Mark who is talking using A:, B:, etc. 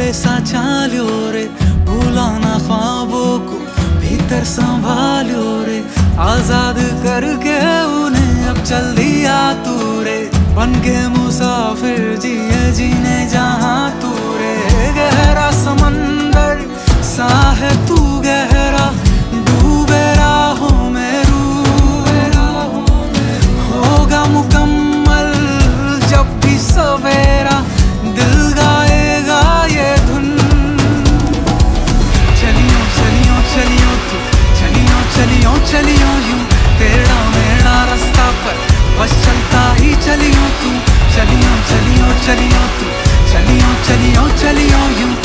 A: भोले सा चाल्यो रे, भूला ना ख्वाबों को भीतर संभालो रे, आजाद करके उन्हें अब चल दिया तू रे, बन के मुसाफिर जिए जीने जहाँ तू रे। गहरा समंदर सा है तू गहरा, डूबे राहों में होगा मुकम्मल जब भी सवेरा, दिल गाएगा ये धुन। चलियो चलियो चलियो तू, चलियो चलियो चलियो यूं, तेरा मेरा रास्ता पर बस चलता ही चलियो तू, चलियो चलियो चलियो तू, चलियो चलियो चलियो यूं।